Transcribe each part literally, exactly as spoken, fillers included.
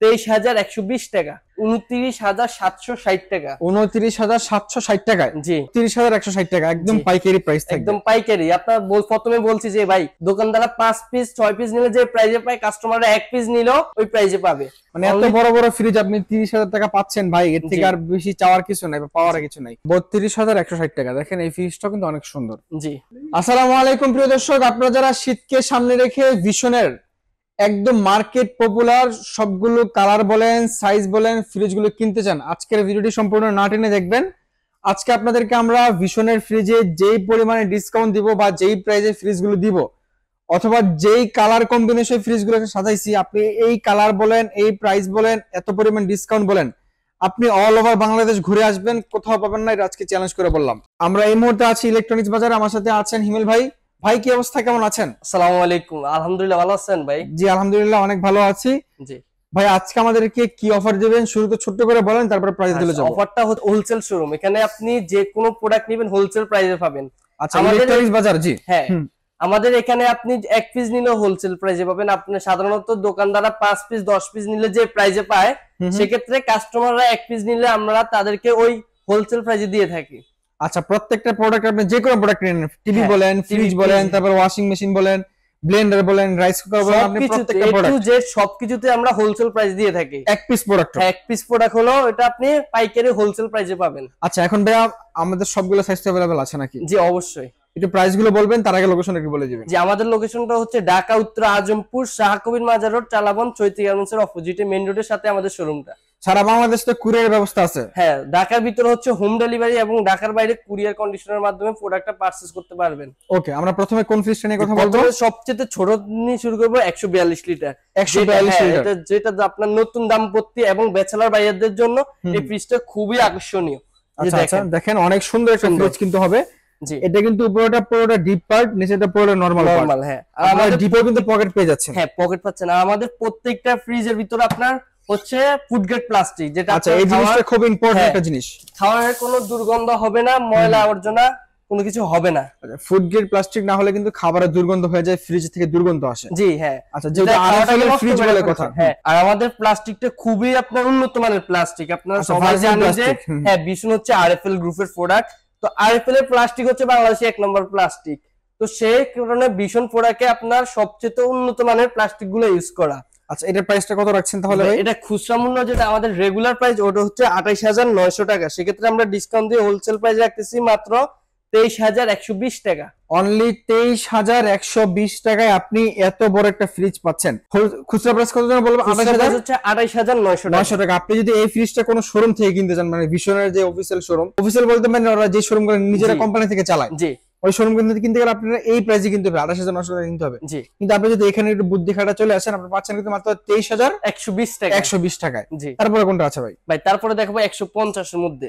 তেইশ হাজার একশো বিশ টাকা, উনত্রিশ হাজার সাতশো ষাট টাকা, উনত্রিশ হাজার সাতশো ষাট টাকায় জি তিরিশ হাজার একশো ষাট টাকা একদম পাইকারি প্রাইস থাকবে, একদম পাইকারি। আপনার প্রথমে বলছি যে ভাই দোকানদাররা পাঁচ পিস ছয় পিস নিলে যে প্রাইসে পায়, কাস্টমাররা এক পিস নিলেও ওই প্রাইসে পাবে। মানে এত বড় বড় ফ্রিজ আপনি তিরিশ হাজার টাকা পাচ্ছেন ভাই, এর থেকে আর বেশি চাওয়ার কিছু নাই বা পাওয়ার কিছু নাই। বত্রিশ হাজার একশো ষাট টাকা, দেখেন এই ফ্রিজটা কিন্তু অনেক সুন্দর। জি আসসালামু আলাইকুম প্রিয় দর্শক, আপনারা যারা শীতকে সামনে রেখে ভিশনের একদম মার্কেট পপুলার সবগুলো কালার বলেন সাইজ বলেন ফ্রিজগুলো কিনতে চান, আজকের ভিডিওটি সম্পূর্ণ না টেনে দেখবেন। আজকে আপনাদেরকে আমরা ভিশনের ফ্রিজে যেই পরিমাণে ডিসকাউন্ট দিব বা যেই প্রাইসে ফ্রিজগুলো দিব অথবা যেই কালার কম্বিনেশন ফ্রিজগুলো সাজাইছি, আপনি এই কালার বলেন এই প্রাইস বলেন এত পরিমাণ ডিসকাউন্ট বলেন, আপনি অল ওভার বাংলাদেশ ঘুরে আসবেন, কোথাও পাবেন না। এটা আজকে চ্যালেঞ্জ করে বললাম। আমরা এই মুহূর্তে আছি ইলেকট্রনিক্স বাজারে, আমার সাথে আছেন হিমেল ভাই। ভাই কি অবস্থা, কেমন আছেন? আসসালামু আলাইকুম, আলহামদুলিল্লাহ ভালো আছেন ভাই? জি আলহামদুলিল্লাহ অনেক ভালো আছি। জি ভাই আজকে আমাদেরকে কি অফার দিবেন শুরুতে ছোট্ট করে বলেন, তারপরে প্রাইস দিলে যাব। অফারটা হচ্ছে হোলসেল শোরুম, এখানে আপনি যে কোনো প্রোডাক্ট নেবেন হোলসেল প্রাইসে পাবেন। আচ্ছা ইলেকট্রনিক্স বাজার, জি হ্যাঁ আমাদের এখানে আপনি এক পিস নিলে হোলসেল প্রাইসে পাবেন। আপনি সাধারণত দোকানদাররা পাঁচ পিস দশ পিস নিলে যে প্রাইসে পায়, সেক্ষেত্রে কাস্টমাররা এক পিস নিলে আমরা তাদেরকে ওই হোলসেল প্রাইসে দিয়ে থাকি। আচ্ছা প্রত্যেকটা প্রোডাক্ট আপনি যে কোনো প্রোডাক্ট নেন, টিভি বলেন ফ্রিজ বলেন তারপর ওয়াশিং মেশিন বলেন ব্লেন্ডার বলেন রাইস কুকার বলেন, আপনি প্রত্যেকটা প্রোডাক্ট যে সবকিছুতে আমরা হোলসেল প্রাইস দিয়ে থাকি। এক পিস প্রোডাক্ট এক পিস প্রোডাক্ট হলো এটা আপনি পাইকারি হোলসেল প্রাইসে পাবেন। আচ্ছা এখন ভাইয়া আমাদের সবগুলো সাইজ अवेलेबल আছে নাকি? জি অবশ্যই। একটু প্রাইস গুলো বলবেন, তার আগে লোকেশন একটু বলে দিবেন। জি আমাদের লোকেশনটা হচ্ছে ঢাকা উত্তর আজমপুর শাহ কবির মাজার রোড, চালাবন চৈতি গার্মেন্টসের অপোজিটে মেইন রোডের সাথে আমাদের শোরুমটা। সারা বাংলাদেশে কুরিয়ার ব্যবস্থা আছে? হ্যাঁ ঢাকার ভিতরে হচ্ছে হোম ডেলিভারি এবং ঢাকার বাইরে কুরিয়ার কন্ডিশনের মাধ্যমে প্রোডাক্টটা পারচেজ করতে পারবেন। ওকে আমরা প্রথমে কোন ফ্রিজটা নিয়ে কথা বলবো? সবচেয়ে ছোট নিয়ে শুরু করব একশো বিয়াল্লিশ লিটার। একশো বিয়াল্লিশ লিটার যেটা আপনার নতুন দাম্পত্য এবং ব্যাচেলর ভাইয়াদের জন্য এই ফ্রিজটা খুবই আকর্ষণীয়। আচ্ছা আচ্ছা দেখেন অনেক সুন্দর একটা ফ্রিজ কিন্তু হবে। জি এটা কিন্তু উপরটা পুরোটা ডিপ পার্ট, নিচেটা পুরোটা নরমাল পার্ট। নরমাল হ্যাঁ, আর আমাদের ডিপে কিন্তু পকেট পেয়ে যাচ্ছে। হ্যাঁ পকেট পাচ্ছেন। আর আমাদের প্রত্যেকটা ফ্রিজের ভিতরে আপনার হচ্ছে ফুড গ্রেড প্লাস্টিক, যেটা আচ্ছা এই জিনিসটা খুব ইম্পর্টেন্ট একটা জিনিস। খাওয়ার কোনো দুর্গন্ধ হবে না, ময়লা আবর্জনা কোনো কিছু হবে না। ফুড গ্রেড প্লাস্টিক না হলে কিন্তু খাবারের দুর্গন্ধ হয়ে যায়, ফ্রিজ থেকে দুর্গন্ধ আসে। জি হ্যাঁ। আচ্ছা যেটা আরএফএল ফ্রিজ বলে কথা। হ্যাঁ আর আমাদের প্লাস্টিকটা খুবই আপনার উন্নত মানের প্লাস্টিক। আপনারা সবাই জানেন যে হ্যাঁ ভীষণ হচ্ছে আরএফএল গ্রুপের প্রোডাক্ট। তো আরএফএল এর প্লাস্টিক হচ্ছে বাংলাদেশে এক নম্বর প্লাস্টিক। তো সেই কারণে ভীষণ প্রোডাক্টে আপনার সবচেয়ে উন্নত মানের প্লাস্টিক গুলো ইউজ করা। আচ্ছা এটার প্রাইসটা কত রাখছেন তাহলে? এটা খুচরা মূল্য যেটা আমাদের রেগুলার প্রাইস ওটা হচ্ছে আঠাইশ হাজার নয়শো টাকা, সেক্ষেত্রে আমরা ডিসকাউন্ট দিয়ে হোলসেল প্রাইস রাখতেছি মাত্র তেইশ হাজার একশো বিশ টাকা। অনলি তেইশ হাজার একশো বিশ টাকায় আপনি এত বড় একটা ফ্রিজ পাচ্ছেন। খুচরা প্রাইস কত জানেন বলবো? আঠাইশ হাজার নয়শো টাকা। আপনি যদি এই ফ্রিজটা কোনো শোরুম থেকে কিনতে চান, মানে ভিশনের যে অফিসিয়াল শোরুম, অফিসিয়াল বলতে মানে ওরা যে শোরুম করে নিজেরা কোম্পানি থেকে চালায়, জি ওই শোরুম কিন্তু কিনতে গেলে আপনারা এই প্রাইসে কিনতে হবে, আঠাশ হাজার নয়শো টাকা কিনতে হবে। জি কিন্তু আপনি যদি এখানে একটু বুদ্ধি খাটা চলে আসেন, আপনি পাচ্ছেন কিন্তু মাত্র তেইশ হাজার একশো বিশ টাকা একশো বিশ টাকায়। জি তারপরে কোনটা আছে ভাই? ভাই তারপরে দেখাবো একশো পঞ্চাশ এর মধ্যে।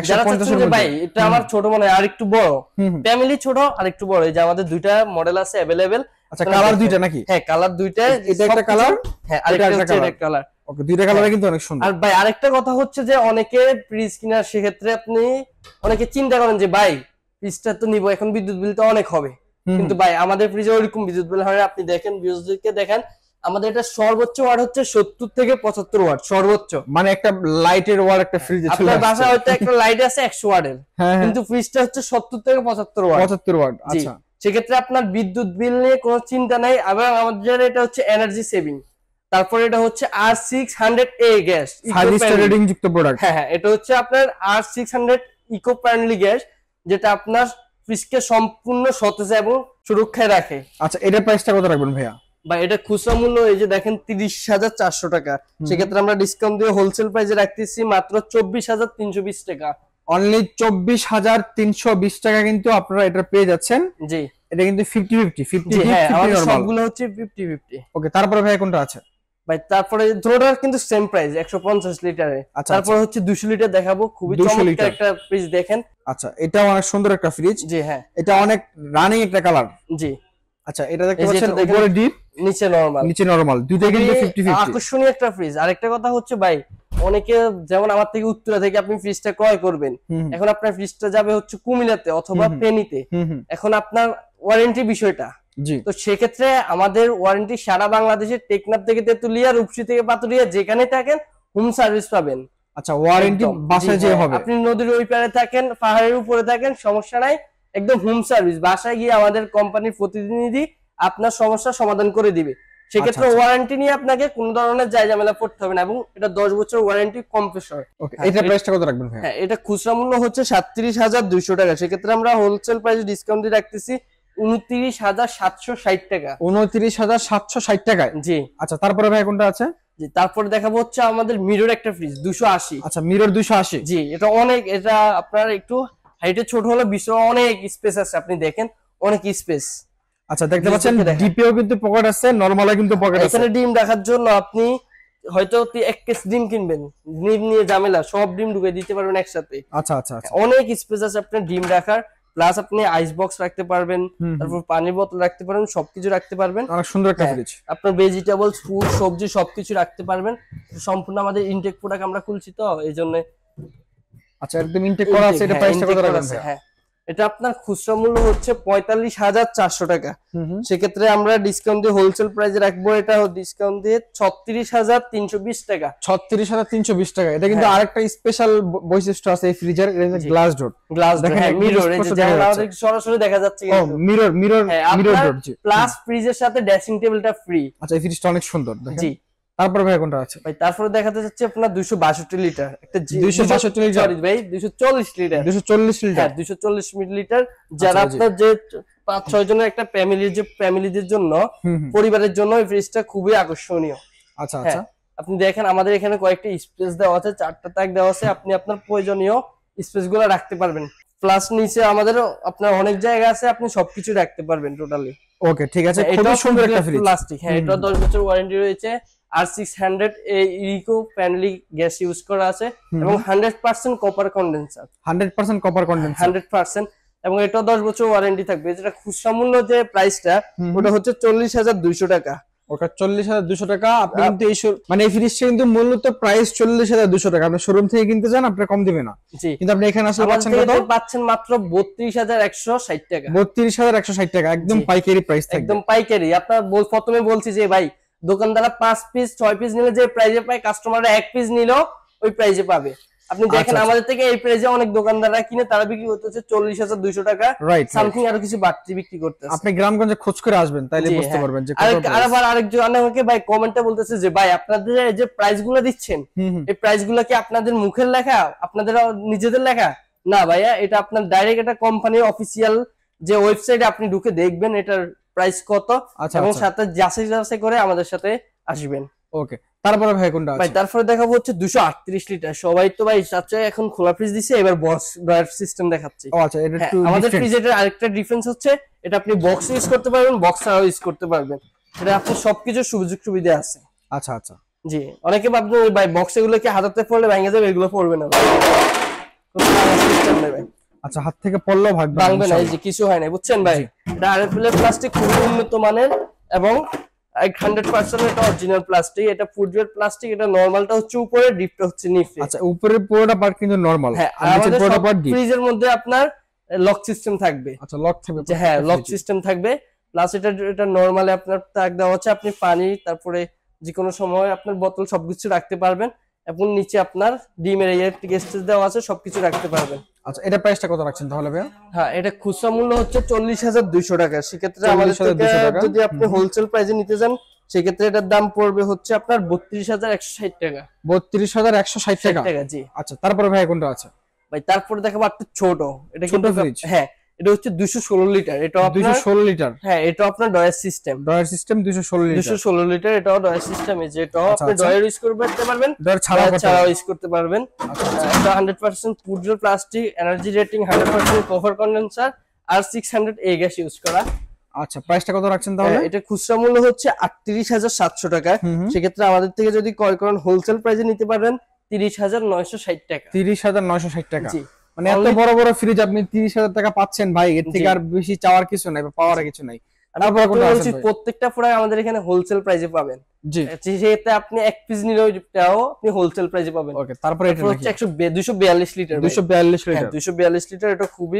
ভাই এটা আমার ছোট মনে আর একটু বড়, ফ্যামিলি ছোট আর একটু বড়। এই যে আমাদের দুইটা মডেল আছে अवेलेबल। আচ্ছা কালার দুইটা নাকি? হ্যাঁ কালার দুইটা, এটা একটা কালার হ্যাঁ আরেকটা হচ্ছে এটা কালার। ওকে দুইটা কালারই কিন্তু অনেক সুন্দর। আর ভাই আরেকটা কথা হচ্ছে যে অনেকে ফ্রিজ কেনার সেক্ষেত্রে আপনি অনেকে চিন্তা করেন যে ভাই ফ্রিজটা তো নিব এখন বিদ্যুৎ বিল তো অনেক হবে, কিন্তু ভাই আমাদের ফ্রিজে ওইরকম বিদ্যুৎ বিল হয় না। আপনি দেখেন ভিউজদেরকে দেখেন, আমাদের এটা সর্বোচ্চ ওয়াট হচ্ছে সত্তর থেকে পঁচাত্তর ওয়াট সর্বোচ্চ। মানে একটা লাইটের ওয়াট একটা ফ্রিজে চলে আসছে। আপনার বাসায় হয়তো একটা লাইট আছে একশো ওয়াটের, কিন্তু ফ্রিজটা হচ্ছে সত্তর থেকে পঁচাত্তর ওয়াট। পঁচাত্তর ওয়াট আচ্ছা। সেক্ষেত্রে আপনার বিদ্যুৎ বিল নিয়ে কোনো চিন্তা নাই। এবং আমাদের এটা হচ্ছে এনার্জি সেভিং। তারপর এটা হচ্ছে R six hundred A gas, five star rating যুক্ত প্রোডাক্ট। হ্যাঁ হ্যাঁ এটা হচ্ছে আপনার R six hundred eco friendly gas, যেটা আপনার ফ্রিজকে সম্পূর্ণ সতেজ এবং সুরক্ষায় রাখে। আচ্ছা এটার প্রাইসটা কত রাখবেন ভাইয়া? বা এটা খুচরা মূল্য এই যে দেখেন তিরিশ হাজার চারশো টাকা, সেক্ষেত্রে আমরা ডিসকাউন্ট দিয়ে হোলসেল প্রাইসে রাখতেছি মাত্র চব্বিশ হাজার তিনশো বিশ টাকা। অনলি চব্বিশ হাজার তিনশো বিশ টাকা কিন্তু আপনারা এটা পেয়ে যাচ্ছেন। জি এটা কিন্তু ফিফটি ফিফটি ফিফটি হ্যাঁ আমাদের সবগুলো হচ্ছে ফিফটি ফিফটি। ওকে তারপরে ভাই কোনটা আছে ভাই? তারপরে ধরোটা কিন্তু সেম প্রাইস একশো পঞ্চাশ লিটারে। তারপর হচ্ছে দুইশো লিটার দেখাবো, খুবই চমৎকার একটা ফ্রিজ দেখেন। আচ্ছা এটা অনেক সুন্দর একটা ফ্রিজ। জি হ্যাঁ এটা অনেক রানিং একটা কালার। জি আচ্ছা এটা দেখতে পাচ্ছেন উপরে ডিপ নিচে নরমাল, নিচে নরমাল দুইটা কিন্তু ফিফটি ফিফটি। আকর্ষণীয় একটা ফ্রিজ। আরেকটা কথা হচ্ছে ভাই অনেকে যেমন আমার থেকে উত্তরা থেকে আপনি ফ্রিজটা ক্রয় করবেন, এখন আপনার ফ্রিজটা যাবে হচ্ছে কুমিল্লাতে অথবা ফেনীতে। এখন আপনার ওয়ারেন্টি বিষয়টা জি। তো সেক্ষেত্রে আমাদের ওয়ারেন্টি সারা বাংলাদেশে টেকনাফ থেকে তেতুলিয়া, রূপসী থেকে পাতুরিয়া যেখানে থাকেন হোম সার্ভিস পাবেন। আচ্ছা ওয়ারেন্টি একদম। বাসায় জি, যে হ্যাঁ, হবে। আপনি নদীর ওই পারে থাকেন, পাহাড়ের উপরে থাকেন, সমস্যা নাই, একদম হোম সার্ভিস, বাসায় গিয়ে আমাদের কোম্পানির প্রতিনিধি আপনার সমস্যার সমাধান করে দিবে। সেক্ষেত্রে আচ্ছা, আচ্ছা। ওয়ারেন্টি নিয়ে আপনাকে কোনো ধরনের জায় ঝামেলা পড়তে হবে না, এবং এটা দশ বছর ওয়ারেন্টি কম্প্রেসর। ওকে, এটা প্রাইসটা কত রাখবেন ভাই? হ্যাঁ, এটা খুচরা মূল্য হচ্ছে সাতত্রিশ হাজার দুইশো টাকা, সেক্ষেত্রে আমরা হোলসেল প্রাইসে ডিসকাউন্ট দিয়ে রাখতেছি উনত্রিশ হাজার সাতশো ষাট টাকা। উনত্রিশ হাজার সাতশো ষাট টাকায়। জি। আচ্ছা তারপরে ভাই কোনটা আছে? জি, তারপরে দেখাবো হচ্ছে আমাদের মিরর একটা ফ্রিজ দুশো আশি। আচ্ছা মিরর দুইশো আশি। জি, এটা অনেক, এটা আপনার একটু হাইটে ছোট হলে ভিতরে অনেক স্পেস আছে, আপনি দেখেন অনেক স্পেস। আচ্ছা দেখতে জি, পাচ্ছেন চোখে দেখা। ডিপিও কিন্তু পকেট আছে, নরমালও কিন্তু পকেট আছে। এখানে ডিম রাখার জন্য আপনি হয়তো তি- এক কেস ডিম কিনবেন, ডিম নিয়ে ঝামেলা, সব ডিম ঢুকে দিতে পারবেন একসাথে। আচ্ছা আচ্ছা আচ্ছা। অনেক স্পেস আছে আপনার ডিম রাখার, প্লাস আপনি আইস বক্স রাখতে পারবেন, হুম, হুম। তারপর পানির বোতল রাখতে পারবেন, সবকিছু রাখতে পারবেন। অনেক সুন্দর একটা হ্যাঁ, ফ্রিজ। আপনার ভেজিটেবল, ফুড, সবজি সবকিছু রাখতে পারবেন। সম্পূর্ণ আমাদের ইনটেক প্রোডাক্ট আমরা খুলছি তো এই জন্য। আচ্ছা একদম ইনটেক করা আছে, এটা প্রাইসটা কত রাখবেন ভাই? হ্যাঁ, এটা আপনার খুচরা মূল্য হচ্ছে পঁয়তাল্লিশ হাজার চারশো টাকা। হুম হুম। সেক্ষেত্রে আমরা ডিসকাউন্ট দিয়ে হোলসেল প্রাইসে রাখবো, এটা ডিসকাউন্ট দিয়ে ছত্রিশ হাজার তিনশো বিশ টাকা। ছত্রিশ হাজার তিনশো বিশ টাকা। এটা কিন্তু হ্যাঁ। আরেকটা স্পেশাল বৈশিষ্ট্য আছে এই ফ্রিজের, এটা জি। Glass door. গ্লাস দেখেন হ্যাঁ, একদম মিরর, এই স্পষ্ট যে দেখা জানলা যাচ্ছে। আমাদের সরাসরি দেখা যাচ্ছে ও কিন্তু। মিরর মিরর হ্যাঁ, মিরর আপনার ডোর। জি। প্লাস ফ্রিজের সাথে ড্রেসিং টেবিলটা ফ্রি। আচ্ছা এই ফ্রিজটা অনেক সুন্দর দেখেন। জি। তারপর ভাই কোনটা আছে? ভাই তারপরে দেখাতে যাচ্ছে আপনার দুইশো বাষট্টি লিটার একটা জি- দুইশো বাষট্টি লিটার? সরি ভাই দুইশো চল্লিশ লিটার। দুইশো চল্লিশ লিটার। হ্যাঁ, দুইশো চল্লিশ মিলিলিটার, যারা আচ্ছা, জি। আপনার যে পাঁচ ছয় জনের একটা ফ্যামিলির যে ফ্যামিলিদের জন্য, হুম হুম। পরিবারের জন্য এই ফ্রিজটা খুবই আকর্ষণীয়। আচ্ছা হ্যাঁ, আচ্ছা। আপনি দেখেন আমাদের এখানে কয়েকটা স্পেস দেওয়া আছে, চারটা তাক দেওয়া আছে, আপনি আপনার প্রয়োজনীয় স্পেস গুলো রাখতে পারবেন। প্লাস নিচে আমাদের আপনার অনেক জায়গা আছে, আপনি সবকিছু রাখতে পারবেন টোটালি। ওকে ঠিক আছে, হ্যাঁ, খুবই এটাও সুন্দর একটা ফ্রিজ। প্লাস্টিক। হ্যাঁ, এটা দশ বছর ওয়ারেন্টি রয়েছে, R six hundred eco friendly gas use করা আছে, এবং hundred percent copper condenser, hundred percent copper condenser. Hundred percent, এবং এটা দশ বছর ওয়ারেন্টি থাকবে। যেটা খুচরা মূল্য যে প্রাইসটা হুম। ওটা হচ্ছে চল্লিশ হাজার দুইশো টাকা। ওটা চল্লিশ হাজার দুশো টাকা। আপনি কিন্তু এই শো- মানে এই ফ্রিজটা কিন্তু মূলত প্রাইস চল্লিশ হাজার দুশো টাকা। আপনি শোরুম থেকে কিনতে চান আপনার কম দিবে না, জি, কিন্তু আপনি এখানে আসলে আমাদের পাচ্ছেন থেকে কত? পাচ্ছেন মাত্র বত্রিশ হাজার একশো ষাট টাকা। বত্রিশ হাজার একশো ষাট টাকা, একদম জি। পাইকারি প্রাইস থাকবে। একদম পাইকারি। আপনার বল- প্রথমে বলছি যে ভাই দোকানদাররা পাঁচ পিস ছয় পিস নিলে যে প্রাইজে পায়, কাস্টমাররা এক পিস নিলেও ওই প্রাইজে পাবে। আপনি দেখেন আচ্ছা, আচ্ছা। আমাদের থেকে এই প্রাইজে অনেক দোকানদাররা কিনে তারা বিক্রি করতেছে চল্লিশ হাজার দুইশো টাকা, রাইট। সামথিং আরো কিছু বাড়তি বিক্রি করতেছে। আপনি গ্রামগঞ্জে খোঁজ করে আসবেন, তাইলে জি, বুঝতে হ্যাঁ। পারবেন যে কত আরেক- price। আরেকবার আরেকজন আমাকে ভাই কমেন্টে বলতেছে যে ভাই আপনাদের এই যে প্রাইস গুলো দিচ্ছেন, হুম হুম। এই প্রাইস গুলো কি আপনাদের মুখের লেখা, আপনাদের নিজেদের লেখা? না ভাইয়া, এটা আপনার ডাইরেক্ট একটা কোম্পানির অফিসিয়াল যে ওয়েবসাইটে আপনি ঢুকে দেখবেন এটার প্রাইস কত, আচ্ছা, এবং আচ্ছা। সাথে যাচাই যাচাই করে আমাদের সাথে আসবেন। ওকে, তারপরে ভাই কোনটা ভাই আছে? তারপরে দেখাবো হচ্ছে দুশো আটত্রিশ লিটার। সবাই তো ভাই চাচ্ছে এখন খোলা ফ্রিজ দিছে, এবার বক্স ড্রয়ার সিস্টেম দেখাচ্ছি। ও আচ্ছা, এটা হ্যাঁ, একটু আমাদের different। ফ্রিজের আরেকটা ডিফারেন্স হচ্ছে এটা আপনি বক্স ইউজ করতে পারবেন, বক্স ছাড়াও ইউজ করতে পারবেন। এটা আপনি সবকিছু সুযোগ সুবিধা আছে। আচ্ছা আচ্ছা। জি, অনেকে ভাবছেন ওই ভাই বক্স এগুলো কি হাতাতে পড়লে ভেঙে যাবে, এগুলো পড়বে না ভাই। কোনো ভাঙার system নেই ভাই। আচ্ছা, হাত থেকে পড়লেও ভাগবে না, ভাঙবে না, এই ইনশাআল্লাহ। যে কিছু হয় না, বুঝছেন ভাই। এটা আরএফএল প্লাস্টিক খুবই উন্নত মানের, এবং হান্ড্রেড পার্সেন্ট এটা অরিজিনাল প্লাস্টিক। এটা ফুড গ্রেড প্লাস্টিক। এটা নরমালটা হচ্ছে উপরে, ডিপটা হচ্ছে নিচে। আচ্ছা, উপরের পুরোটা পার্ট কিন্তু নরমাল, হ্যাঁ, আর আর নিচের আমাদের পুরোটা সব পার্ট ডিপ। ফ্রিজের মধ্যে আপনার লক সিস্টেম থাকবে। আচ্ছা, লক থাকবে। যে হ্যাঁ, লক সিস্টেম থাকবে। প্লাস এটা এটা নরমালি আপনার তাক দেওয়া হচ্ছে, আপনি পানি তারপরে যে কোনো সময় আপনার বোতল সবকিছু রাখতে পারবেন, এবং নিচে আপনার ডিমের ইলেকট্রিক স্টেজ দেওয়া আছে, সবকিছু রাখতে পারবেন। আচ্ছা, এটা প্রাইসটা কত রাখছেন তাহলে ভাইয়া? হ্যাঁ, এটা খুচরা মূল্য হচ্ছে চল্লিশ হাজার দুইশো টাকা। সেক্ষেত্রে আমাদের চল্লিশ হাজার দুইশো থেকে টাকা। যদি আপনি হোলসেল প্রাইসে নিতে যান, সেক্ষেত্রে এটার দাম পড়বে হচ্ছে আপনার বত্রিশ হাজার একশো ষাট টাকা। বত্রিশ হাজার একশো ষাট ষাট টাকা। টাকা, জি। আচ্ছা, তারপরে ভাইয়া কোনটা আছে? ভাই তারপরে দেখাবো একটা ছোট, এটা ছোট কিন্তু ফ্রিজ। হ্যাঁ, এটা হচ্ছে দুইশো ষোলো লিটার। এটা দুইশো আপনার ষোলো লিটার। হ্যাঁ, এটা আপনার ডয়ার সিস্টেম। ড্রয়ার সিস্টেম দুইশো ষোলো লিটার। দুইশো ষোলো লিটার, এটাও ডয়ার সিস্টেম। এই যে এটাও আচ্ছা, আপনি আচ্ছা। ডয়ার ইউজ করতে পারবেন, ড্রয়ার ছাড়া ডয়ার করতে ছাড়াও পারবেন। ইউজ করতে পারবেন। আচ্ছা, এটা হান্ড্রেড পার্সেন্ট পুড্রেল plastic, energy rating hundred percent, copper condenser, R six hundred A gas use করা। আচ্ছা, প্রাইসটা কত রাখছেন তাহলে? হ্যাঁ, এটা খুচরা মূল্য হচ্ছে আটত্রিশ হাজার সাতশো টাকা। হুম হুম। সেক্ষেত্রে আমাদের থেকে যদি ক্রয় করেন হোলসেল প্রাইসে নিতে পারবেন তিরিশ হাজার নয়শো ষাট টাকা। তিরিশ হাজার নয়শো ষাট টাকা। জি, মানে এত Only- বড় বড় ফ্রিজ আপনি তিরিশ হাজার টাকা পাচ্ছেন ভাই, এর থেকে জি। আর বেশি চাওয়ার কিছু নাই বা পাওয়ার কিছু নাই। আমি তারপরে কোনটা প্রথমে আছে বলছি, ভাই? প্রত্যেকটা প্রোডাক্ট আমাদের এখানে হোলসেল প্রাইসে পাবেন। জি। সেক্ষেত্রে আপনি এক পিস নিলেও এটাও আপনি হোলসেল প্রাইসে পাবেন। ওকে, তারপরে এটা তারপর হচ্ছে একশো দুইশো বিয়াল্লিশ লিটার। দুইশো বিয়াল্লিশ লিটার। দুইশো বিয়াল্লিশ লিটার, এটা খুবই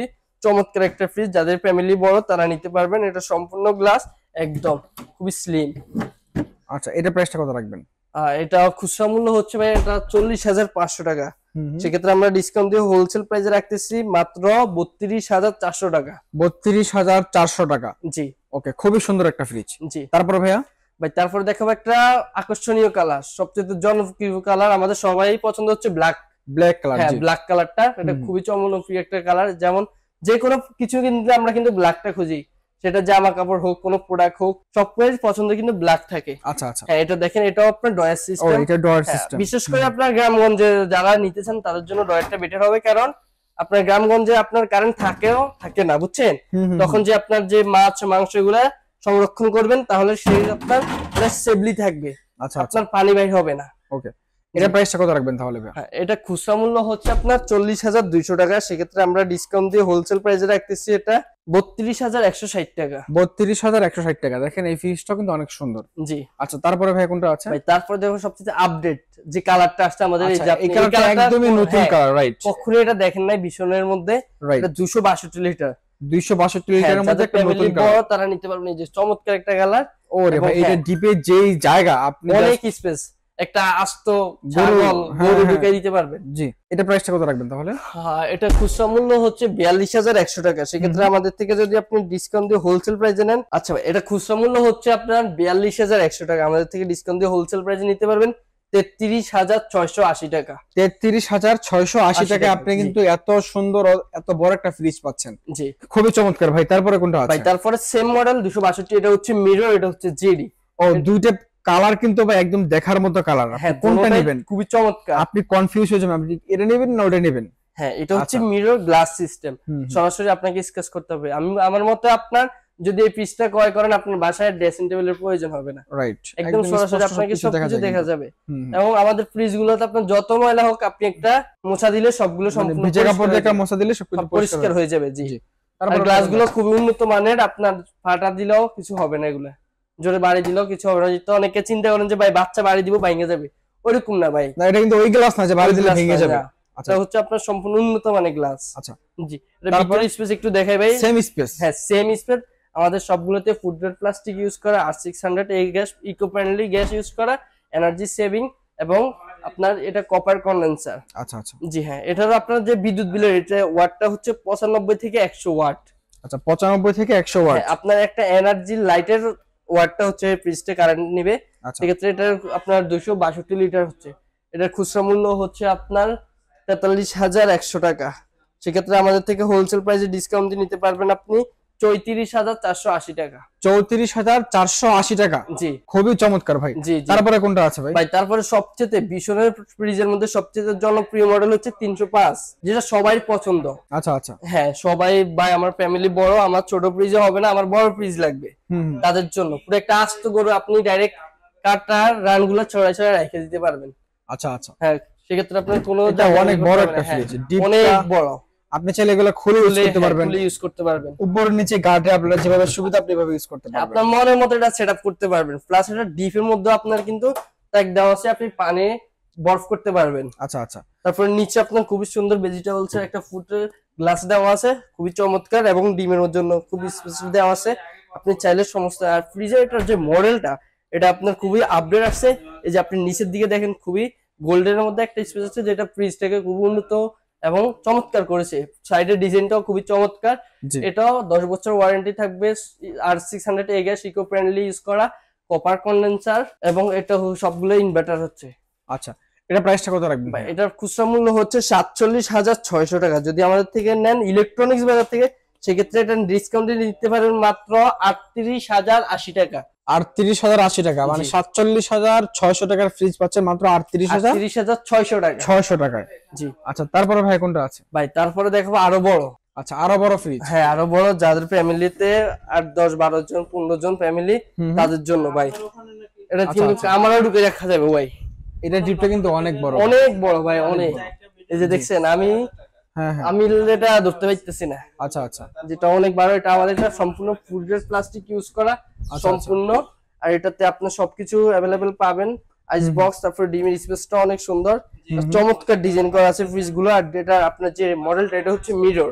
চমৎকার একটা ফ্রিজ, যাদের ফ্যামিলি বড় তারা নিতে পারবেন। এটা সম্পূর্ণ গ্লাস, একদম খুবই স্লিম। আচ্ছা, এটা প্রাইসটা কত রাখবেন? আহ এটা খুচরা মূল্য হচ্ছে ভাই এটা চল্লিশ হাজার পাঁচশো টাকা। সেক্ষেত্রে আমরা ডিসকাউন্ট দিয়ে হোলসেল প্রাইসে রাখতেছি মাত্র বত্রিশ হাজার চারশো টাকা। বত্রিশ হাজার চারশো টাকা। জি ওকে, খুবই সুন্দর একটা ফ্রিজ। জি, তারপরে ভাইয়া ভাই তারপর দেখাবো একটা আকর্ষণীয় কালার, সবচেয়ে জনপ্রিয় কালার, আমাদের সবাই পছন্দ হচ্ছে ব্ল্যাক। Black colour. হ্যাঁ, ব্ল্যাক কালারটা এটা খুবই জনপ্রিয় একটা কালার। যেমন যে কোনো কিছু কিনতে আমরা কিন্তু ব্ল্যাকটা খুঁজি, সেটা জামা কাপড় হোক, কোনো প্রোডাক্ট হোক, সবকিছু পছন্দ কিন্তু ব্ল্যাক থাকে। আচ্ছা আচ্ছা, হ্যাঁ, এটা দেখেন, এটাও আপনার ডয়ার সিস্টেম। এটা ডয়ার সিস্টেম। বিশেষ করে আপনার গ্রামগঞ্জে যারা নিতে চান তাদের জন্য ডয়ারটা বেটার হবে, কারণ আপনার গ্রামগঞ্জে আপনার কারেন্ট থাকেও থাকে না, বুঝছেন? তখন যে আপনার যে মাছ মাংস এগুলা সংরক্ষণ করবেন, তাহলে সেই আপনার সেফলি থাকবে। আচ্ছা, আপনার পানি বাইর হবে না। ওকে, এটা প্রাইসটা কত রাখবেন তাহলে? হ্যাঁ, এটা খুচরা মূল্য হচ্ছে আপনার চল্লিশ হাজার দুইশো টাকা। সেক্ষেত্রে আমরা ডিসকাউন্ট দিয়ে হোলসেল প্রাইসে রাখতেছি এটা বত্রিশ হাজার একশো ষাট টাকা। বত্রিশ হাজার একশো ষাট টাকা। দেখেন এই ফ্রিজটা কিন্তু অনেক সুন্দর। জি। আচ্ছা, তারপরে ভাই কোনটা আছে? ভাই তারপরে দেখো সবচেয়ে আপডেট যে কালারটা আসছে আমাদের, এই যে এই কালারটা একদমই নতুন কালার, রাইট? কখনো এটা দেখেন নাই ভীষণের মধ্যে। এটা দুইশো বাষট্টি লিটার। দুইশো বাষট্টি লিটারের মধ্যে একটা নতুন কালার, তারা নিতে পারবেন। এই যে চমৎকার একটা কালার। ওরে ভাই, এটা ডিপে যেই জায়গা, আপনি অনেক স্পেস, একটা আস্ত ছাগল গরু ঢুকিয়ে দিতে পারবেন। জি। এটা প্রাইসটা কত রাখবেন তাহলে? হ্যাঁ, এটা খুচরা মূল্য হচ্ছে বিয়াল্লিশ হাজার একশো টাকা। সেক্ষেত্রে আমাদের থেকে যদি আপনি ডিসকাউন্ট দিয়ে হোলসেল প্রাইসে নেন, আচ্ছা ভাই, এটা খুচরা মূল্য হচ্ছে আপনার বিয়াল্লিশ হাজার একশো টাকা। আমাদের থেকে ডিসকাউন্ট দিয়ে হোলসেল প্রাইসে নিতে পারবেন তেত্রিশ হাজার ছয়শো আশি টাকা। তেত্রিশ হাজার ছয়শো আশি টাকা আপনি কিন্তু এত সুন্দর এত বড় একটা ফ্রিজ পাচ্ছেন। জি, খুবই চমৎকার ভাই। তারপরে কোনটা আছে ভাই? তারপরে সেম মডেল দুইশো বাষট্টি, এটা হচ্ছে মিরর, এটা হচ্ছে জেডি। ও, দুইটা কালার কিন্তু ভাই একদম দেখার মতো কালার। হ্যাঁ, কোনটা নেবেন? খুবই চমৎকার। আপনি কনফিউজ হয়ে যাবেন, আপনি এটা নেবেন না ওটা নেবেন। হ্যাঁ, এটা হচ্ছে মিরর গ্লাস সিস্টেম, সরাসরি আপনাকে স্কেচ করতে হবে। আমি আমার মতে আপনার যদি এই পিসটা ক্রয় করেন, আপনার বাসায় ড্রেসিং টেবিলের প্রয়োজন হবে না, রাইট? একদম সরাসরি আপনাকে সবকিছু দেখা যাবে। এবং আমাদের ফ্রিজ গুলোতে আপনার যত ময়লা হোক, আপনি একটা মোছা দিলে সবগুলো সম্পূর্ণ ভিজে কাপড় দিয়ে একটা মোছা দিলে সবকিছু পরিষ্কার হয়ে যাবে। জি। আর গ্লাসগুলো খুবই উন্নত মানের, আপনার ফাটা দিলেও কিছু হবে না, এগুলা জোরে বাড়ি দিলেও কিছু হবে না। তো অনেকে চিন্তা করেন যে ভাই বাচ্চা বাড়ি দিব ভেঙে যাবে, ওইরকম না ভাই। না, এটা কিন্তু ওই গ্লাস না যে বাড়ি দিলে ভেঙে যাবে। আচ্ছা, হচ্ছে আপনার সম্পূর্ণ উন্নত মানের গ্লাস। আচ্ছা, জি। এটা ভিতরে স্পেস একটু দেখাই ভাই। Same space. হ্যাঁ, সেম স্পেস। আমাদের সবগুলোতে ফুড গ্রেড প্লাস্টিক ইউজ করা, R six hundred A gas, eco friendly gas use করা, এনার্জি সেভিং, এবং আপনার এটা কপার কন্ডেন্সার। আচ্ছা আচ্ছা, জি হ্যাঁ। এটার আপনার যে বিদ্যুৎ বিলের এটা ওয়াটটা হচ্ছে পঁচানব্বই থেকে একশো ওয়াট। আচ্ছা, পঁচানব্বই থেকে একশো ওয়াট। আপনার একটা এনার্জি লাইটের ওয়াটটা হচ্ছে ফ্রিজটা কারেন্ট নেবে। সেক্ষেত্রে এটা আপনার দুইশো বাষট্টি লিটার হচ্ছে। এটার খুচরা মূল্য হচ্ছে আপনার তেতাল্লিশ হাজার একশো টাকা। সেক্ষেত্রে আমাদের থেকে হোলসেল প্রাইসে ডিসকাউন্ট দিয়ে নিতে পারবেন আপনি চৌত্রিশ হাজার চারশো আশি টাকা। চৌত্রিশ হাজার চারশো আশি টাকা। জি, খুবই চমৎকার ভাই। জি। তারপরে কোনটা আছে ভাই? ভাই তারপরে সবচেয়ে ভীষণের ফ্রিজের মধ্যে সবচেয়ে জনপ্রিয় মডেল হচ্ছে তিনশো পাঁচ, যেটা সবাই পছন্দ। আচ্ছা আচ্ছা, হ্যাঁ, সবাই ভাই আমার ফ্যামিলি বড়, আমার ছোট ফ্রিজে হবে না, আমার বড় ফ্রিজ লাগবে, তাদের জন্য পুরো একটা আস্ত গরু আপনি ডাইরেক্ট কাটার রান গুলো ছড়াই ছড়াই রেখে দিতে পারবেন। আচ্ছা আচ্ছা, হ্যাঁ, সেক্ষেত্রে আপনার কোনো অনেক বড় একটা ফ্রিজ, অনেক বড়, আপনি চাইলে এগুলো খুলে ইউজ করতে পারবেন, খুলে ইউজ করতে পারবেন। উপর নিচে গার্ডে আপনার যেভাবে সুবিধা আপনি এভাবে ইউজ করতে পারবেন, আপনার মনের মতো এটা সেটআপ করতে পারবেন। প্লাস এটা ডিপের মধ্যে আপনার কিন্তু ট্যাগ দেওয়া আছে, আপনি পানি বরফ করতে পারবেন। আচ্ছা আচ্ছা, তারপর নিচে আপনার খুবই সুন্দর ভেজিটেবলস এর একটা ফুডের গ্লাস দেওয়া আছে, খুবই চমৎকার, এবং ডিমের জন্য খুবই স্পেশাল দেওয়া আছে। আপনি চাইলে সমস্ত, আর ফ্রিজারেটার যে মডেলটা এটা আপনার খুবই আপডেট আসছে। এই যে আপনি নিচের দিকে দেখেন খুবই গোল্ডেনের মধ্যে একটা স্পেস আছে, যেটা ফ্রিজটাকে খুব উন্নত এবং চমৎকার করেছে। সাইডের ডিজাইনটাও খুবই চমৎকার। এটাও দশ বছর ওয়ারেন্টি থাকবে, R six hundred A gas, eco friendly use করা, কপার কন্ডেন্সার, এবং এটা সবগুলো ইনভার্টার হচ্ছে। আচ্ছা, এটা প্রাইসটা কত রাখবেন ভাই? এটার খুচরা মূল্য হচ্ছে সাতচল্লিশ হাজার ছয়শো টাকা। যদি আমাদের থেকে নেন ইলেকট্রনিক্স বাজার থেকে, সেক্ষেত্রে এটা ডিসকাউন্টে নিতে পারবেন মাত্র আটত্রিশ হাজার আশি টাকা। আটত্রিশ হাজার আশি টাকা, মানে সাতচল্লিশ হাজার ছয়শো টাকার ফ্রিজ পাচ্ছেন মাত্র আটত্রিশ হাজার আটত্রিশ হাজার ছয়শো টাকা, ছয়শো টাকায়। জি। আচ্ছা, তারপরে ভাই কোনটা আছে? ভাই তারপরে দেখাবো আরো বড়। আচ্ছা, আরো বড় ফ্রিজ। হ্যাঁ, আরো বড়, যাদের ফ্যামিলিতে আট দশ বারো জন পনেরো জন ফ্যামিলি, তাদের জন্য ভাই এটা কিন্তু আমারও ঢুকে রাখা যাবে ভাই। এটা ডিপটা কিন্তু অনেক বড়, অনেক বড় ভাই, অনেক। এই যে দেখছেন, আমি হ্যাঁ হ্যাঁ আমি এটা ধরতে পারতেছি না। আচ্ছা আচ্ছা, যেটা অনেক বড়, এটা আমাদের এটা সম্পূর্ণ ফুড গ্রেড প্লাস্টিক ইউজ করা সম্পূর্ণ। আর এটাতে আপনি সবকিছু অ্যাভেলেবেল পাবেন, আইস বক্স, তারপর ডিমের স্পেসটা অনেক সুন্দর, চমৎকার ডিজাইন করা আছে ফ্রিজ গুলো। আর এটা আপনার যে মডেলটা, এটা হচ্ছে মিরর।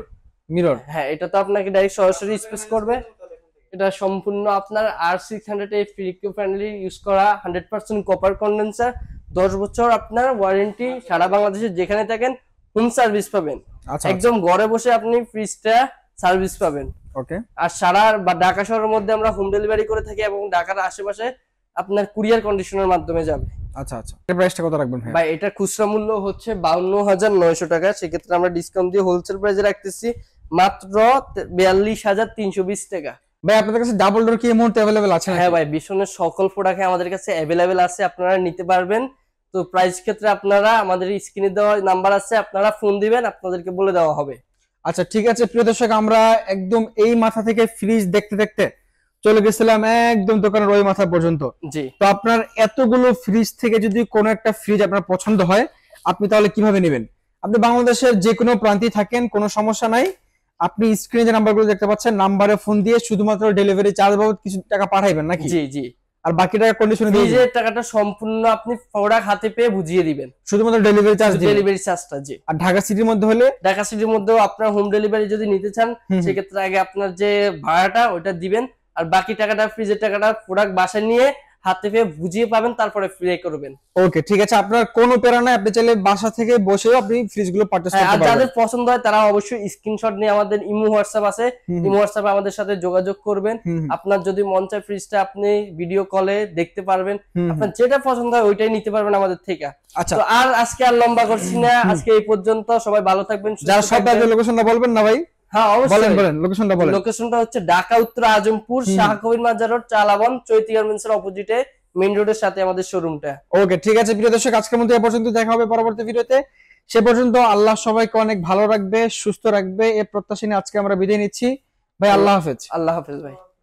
মিরর। হ্যাঁ, এটা তো আপনাকে ডাইরেক্ট সরাসরি স্পেস করবে। এটা সম্পূর্ণ আপনার R six hundred A eco friendly use করা, হান্ড্রেড পার্সেন্ট কপার কন্ডেন্সার, দশ বছর আপনার ওয়ারেন্টি, সারা বাংলাদেশে যেখানে থাকেন হোম সার্ভিস পাবেন। আচ্ছা, একদম ঘরে বসে আপনি ফ্রিজটা সার্ভিস পাবেন। ওকে। আর সারা বা ঢাকা শহরের মধ্যে আমরা হোম ডেলিভারি করে থাকি এবং ঢাকার আশেপাশে আপনার কুরিয়ার কন্ডিশনের মাধ্যমে যাবে। আচ্ছা আচ্ছা, এর প্রাইসটা কত রাখবেন ভাই? ভাই এটার খুচরা মূল্য হচ্ছে বাউন্ন হাজার নয়শো টাকা, সেক্ষেত্রে আমরা ডিসকাউন্ট দিয়ে হোলসেল প্রাইসে রাখতেছি মাত্র বিয়াল্লিশ হাজার তিনশো বিশ টাকা। ভাই আপনাদের কাছে ডাবল ডোর কি এই মুহূর্তে अवेलेबल আছে নাকি? হ্যাঁ ভাই, বিশনের সকল প্রোডাক্ট আমাদের কাছে অ্যাভেলেবেল আছে, আপনারা নিতে পারবেন। তো প্রাইস ক্ষেত্রে আপনারা আমাদের স্ক্রিনে দেওয়া নাম্বার আছে, আপনারা ফোন দিবেন, আপনাদেরকে বলে দেওয়া হবে। আচ্ছা ঠিক আছে প্রিয় দর্শক, আমরা একদম এই মাথা থেকে ফ্রিজ দেখতে দেখতে চলে গেছিলাম একদম দোকানের ওই মাথা পর্যন্ত। জি। তো আপনার এতগুলো ফ্রিজ থেকে যদি কোনো একটা ফ্রিজ আপনার পছন্দ হয়, আপনি তাহলে কিভাবে নেবেন? আপনি বাংলাদেশের যে কোনো প্রান্তে থাকেন, কোনো সমস্যা নাই, আপনি স্ক্রিনে যে নাম্বারগুলো দেখতে পাচ্ছেন নাম্বারে ফোন দিয়ে শুধুমাত্র ডেলিভারি চার্জ বাবদ কিছু টাকা পাঠাইবেন নাকি? জি জি। আর বাকি টাকা কন্ডিশনে দিয়ে ফ্রিজের টাকাটা সম্পূর্ণ আপনি প্রোডাক্ট হাতে পেয়ে বুঝিয়ে দিবেন, শুধুমাত্র ডেলিভারি চার্জ দিবেন। ডেলিভারি চার্জটা। জি। আর ঢাকা সিটির মধ্যে হলে, ঢাকা সিটির মধ্যেও আপনার হোম ডেলিভারি যদি নিতে চান সেক্ষেত্রে আগে আপনার যে ভাড়াটা ওটা দিবেন, আর বাকি টাকাটা ফ্রিজের টাকাটা প্রোডাক্ট বাসায় নিয়ে হাতে পেয়ে বুঝিয়ে পাবেন, তারপরে ফ্রি করবেন। ওকে ঠিক আছে, আপনার কোনো প্যারা নাই, আপনি চাইলে বাসা থেকে বসেও আপনি ফ্রিজগুলো পারচেজ করতে আর পারবেন। যাদের পছন্দ হয় তারা অবশ্যই স্ক্রিনশট নিয়ে আমাদের ইমো হোয়াটসঅ্যাপ আছে, ইমো হোয়াটসঅ্যাপে আমাদের সাথে যোগাযোগ করবেন। আপনার যদি মন চায় ফ্রিজটা আপনি ভিডিও কলে দেখতে পারবেন, আপনার যেটা পছন্দ হয় ওইটাই নিতে পারবেন আমাদের থেকে। আচ্ছা, তো আর আজকে আর লম্বা করছি না, আজকে এই পর্যন্ত। সবাই ভালো থাকবেন, সুস্থ যারা সব থাকবেন। লোকেশনটা বলবেন না ভাই? হ্যাঁ বলেন অবশ্যই বলেন, লোকেশনটা বলেন। লোকেশনটা হচ্ছে ঢাকা উত্তর আজমপুর, শাহ কবির মাজার রোড, চালাবন, চৈতি গার্মেন্টস এর অপোজিটে মেইন রোডের সাথে আমাদের শোরুমটা। ওকে ঠিক আছে প্রিয় দর্শক, আজকের মতো এ পর্যন্ত, দেখা হবে পরবর্তী ভিডিওতে। সে পর্যন্ত আল্লাহ সবাইকে অনেক ভালো রাখবে, সুস্থ রাখবে, এ প্রত্যাশা নিয়ে আজকে আমরা বিদায় নিচ্ছি ভাই। আল্লাহ হাফেজ। আল্লাহ হাফেজ ভাই।